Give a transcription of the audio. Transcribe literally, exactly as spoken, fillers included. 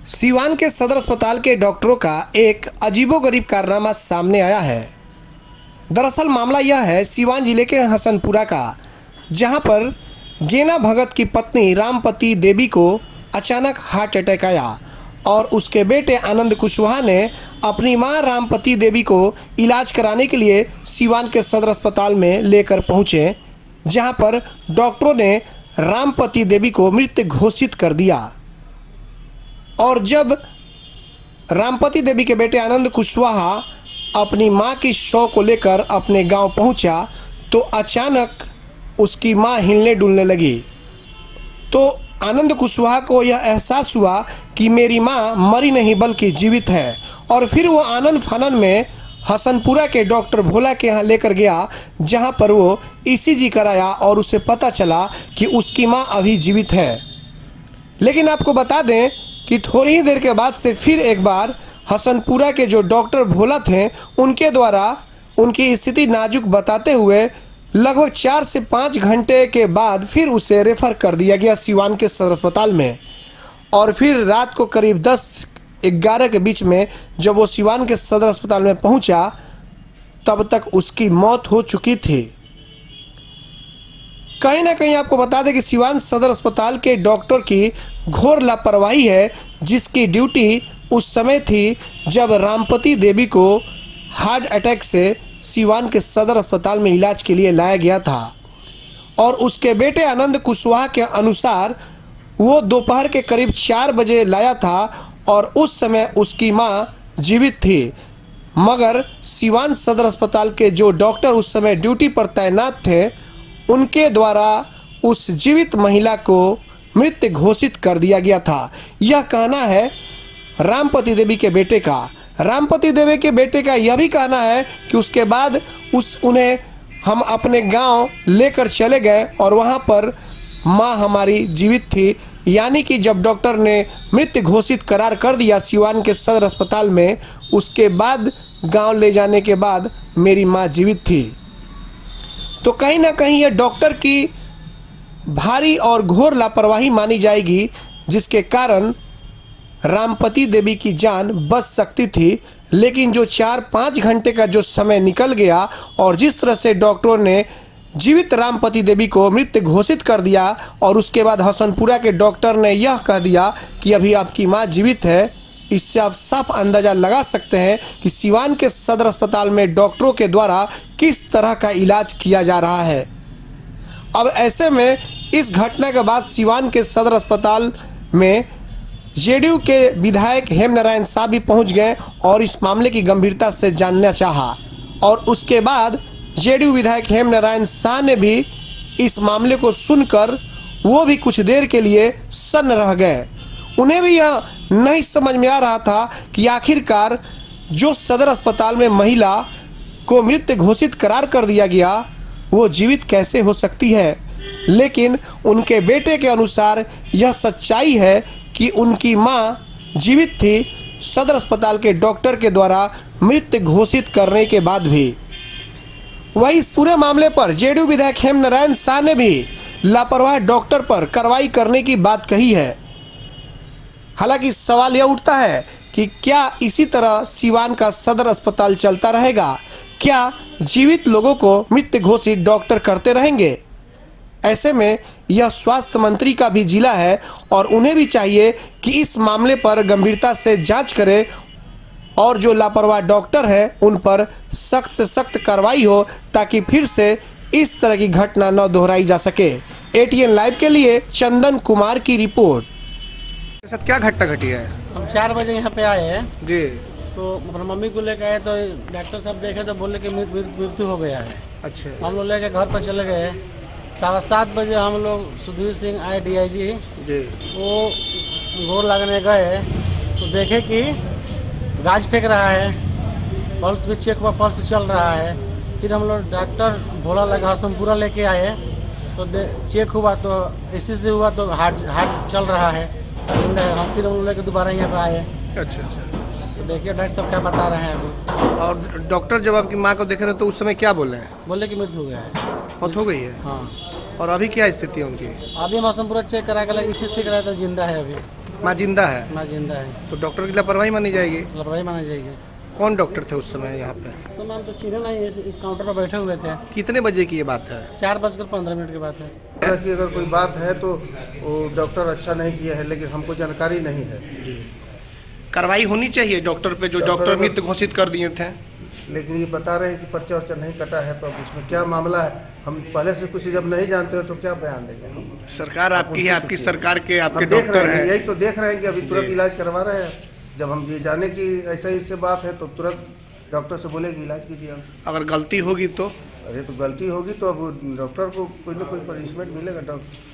सीवान के सदर अस्पताल के डॉक्टरों का एक अजीबोगरीब कारनामा सामने आया है। दरअसल मामला यह है सीवान जिले के हसनपुरा का, जहां पर गेना भगत की पत्नी रामपति देवी को अचानक हार्ट अटैक आया और उसके बेटे आनंद कुशवाहा ने अपनी मां रामपति देवी को इलाज कराने के लिए सीवान के सदर अस्पताल में लेकर पहुंचे, जहां पर डॉक्टरों ने रामपति देवी को मृत घोषित कर दिया। और जब रामपति देवी के बेटे आनंद कुशवाहा अपनी मां की शव को लेकर अपने गांव पहुंचा तो अचानक उसकी मां हिलने डुलने लगी। तो आनंद कुशवाहा को यह एहसास हुआ कि मेरी मां मरी नहीं बल्कि जीवित है, और फिर वो आनंद फानन में हसनपुरा के डॉक्टर भोला के यहाँ लेकर गया, जहां पर वो ईसीजी कराया और उसे पता चला कि उसकी मां अभी जीवित है। लेकिन आपको बता दें कि थोड़ी ही देर के बाद से फिर एक बार हसनपुरा के जो डॉक्टर भोला थे उनके द्वारा उनकी स्थिति नाजुक बताते हुए लगभग चार से पाँच घंटे के बाद फिर उसे रेफर कर दिया गया सीवान के सदर अस्पताल में। और फिर रात को करीब दस ग्यारह के बीच में जब वो सीवान के सदर अस्पताल में पहुंचा तब तक उसकी मौत हो चुकी थी। कहीं ना कहीं आपको बता दें कि सीवान सदर अस्पताल के डॉक्टर की घोर लापरवाही है, जिसकी ड्यूटी उस समय थी जब रामपति देवी को हार्ट अटैक से सीवान के सदर अस्पताल में इलाज के लिए लाया गया था। और उसके बेटे आनंद कुशवाहा के अनुसार वो दोपहर के करीब चार बजे लाया था और उस समय उसकी मां जीवित थी, मगर सीवान सदर अस्पताल के जो डॉक्टर उस समय ड्यूटी पर तैनात थे उनके द्वारा उस जीवित महिला को मृत घोषित कर दिया गया था। यह कहना है रामपति देवी के बेटे का। रामपति देवी के बेटे का यह भी कहना है कि उसके बाद उस उन्हें हम अपने गांव लेकर चले गए और वहां पर मां हमारी जीवित थी, यानी कि जब डॉक्टर ने मृत घोषित करार कर दिया सीवान के सदर अस्पताल में, उसके बाद गांव ले जाने के बाद मेरी मां जीवित थी। तो कहीं ना कहीं यह डॉक्टर की भारी और घोर लापरवाही मानी जाएगी, जिसके कारण रामपति देवी की जान बच सकती थी। लेकिन जो चार पाँच घंटे का जो समय निकल गया और जिस तरह से डॉक्टरों ने जीवित रामपति देवी को मृत घोषित कर दिया और उसके बाद हसनपुरा के डॉक्टर ने यह कह दिया कि अभी आपकी मां जीवित है, इससे आप साफ अंदाज़ा लगा सकते हैं कि सीवान के सदर अस्पताल में डॉक्टरों के द्वारा किस तरह का इलाज किया जा रहा है। अब ऐसे में इस घटना के बाद सीवान के सदर अस्पताल में जेडीयू के विधायक हेमनारायण शाह भी पहुंच गए और इस मामले की गंभीरता से जानना चाहा, और उसके बाद जेडीयू विधायक हेमनारायण शाह ने भी इस मामले को सुनकर वो भी कुछ देर के लिए सन्न रह गए। उन्हें भी यह नहीं समझ में आ रहा था कि आखिरकार जो सदर अस्पताल में महिला को मृत घोषित करार कर दिया गया वो जीवित कैसे हो सकती है। लेकिन उनके बेटे के अनुसार यह सच्चाई है कि उनकी मां जीवित थी सदर अस्पताल के डॉक्टर के द्वारा मृत घोषित करने के बाद भी। वही इस पूरे मामले पर जेडीयू विधायक हेमनारायण शाह ने भी लापरवाह डॉक्टर पर कार्रवाई करने की बात कही है। हालांकि सवाल यह उठता है कि क्या इसी तरह सीवान का सदर अस्पताल चलता रहेगा? क्या जीवित लोगों को मृत घोषित डॉक्टर करते रहेंगे? ऐसे में यह स्वास्थ्य मंत्री का भी जिला है और उन्हें भी चाहिए कि इस मामले पर गंभीरता से जांच करें और जो लापरवाह डॉक्टर हैं उन पर सख्त से सख्त कार्रवाई हो, ताकि फिर से इस तरह की घटना न दोहराई जा सके। एटीएन लाइव के लिए चंदन कुमार की रिपोर्ट। सर क्या घटना घटी है? हम चार बजे यहाँ पे आए हैं जी, तो अपना मम्मी को लेकर आए तो डॉक्टर साहब देखे तो बोले कि मृत्यु हो गया है। अच्छा। हम लोग लेके घर पर चले गए। साढ़े सात बजे हम लोग सुधीर सिंह आए डीआईजी जी, वो गोर लगने गए तो देखे कि गाज फेंक रहा है, पल्स भी चेक हुआ, पल्स चल रहा है। फिर हम लोग डॉक्टर भोला लगा हसनपुरा लेके आए तो चेक हुआ तो इसी से हुआ तो हार्ट हार्ट चल रहा है। हम फिर हम लोग लेके दोबारा यहाँ पे आए। अच्छा अच्छा। तो देखिए डॉक्टर साहब क्या बता रहे हैं अभी। और डॉक्टर जब आपकी माँ को देखे थे तो उस समय क्या बोले हैं? बोले कि मृत्यु हो गया है, मौत हो गई है। हाँ। और अभी क्या स्थिति है उनकी? अभी हम हसनपुरा चेक करा के इसी से कराया तो जिंदा है अभी। माँ जिंदा है माँ जिंदा है, तो डॉक्टर की लापरवाही मानी जाएगी। लापरवाही मानी जाएगी। कौन डॉक्टर थे उस समय यहाँ पे? उस समय हम तो चीने नहीं, इस, इस काउंटर पर बैठे हुए थे। कितने बजे की ये बात है? चार बजकर पंद्रह मिनट की बात है। कि अगर कोई बात है तो वो डॉक्टर अच्छा नहीं किया है, लेकिन हमको जानकारी नहीं है। कार्रवाई होनी चाहिए डॉक्टर पे जो डॉक्टर डॉक्टर अगर- मृत घोषित कर दिए थे। लेकिन ये बता रहे हैं कि पर्चा वर्चा नहीं कटा है, तो अब उसमें क्या मामला है, हम पहले से कुछ जब नहीं जानते हो तो क्या बयान देंगे हम? सरकार आपकी है, आपकी सरकार के हम आपके देख डॉक्टर रहे हैं, हैं। यही तो देख रहे हैं कि अभी तुरंत इलाज करवा रहे हैं। जब हम ये जाने की ऐसा ही से बात है तो तुरंत डॉक्टर से बोलेगी इलाज कीजिए। अगर गलती होगी तो अरे तो गलती होगी तो अब डॉक्टर को कोई ना कोई पनिशमेंट मिलेगा। डॉक्टर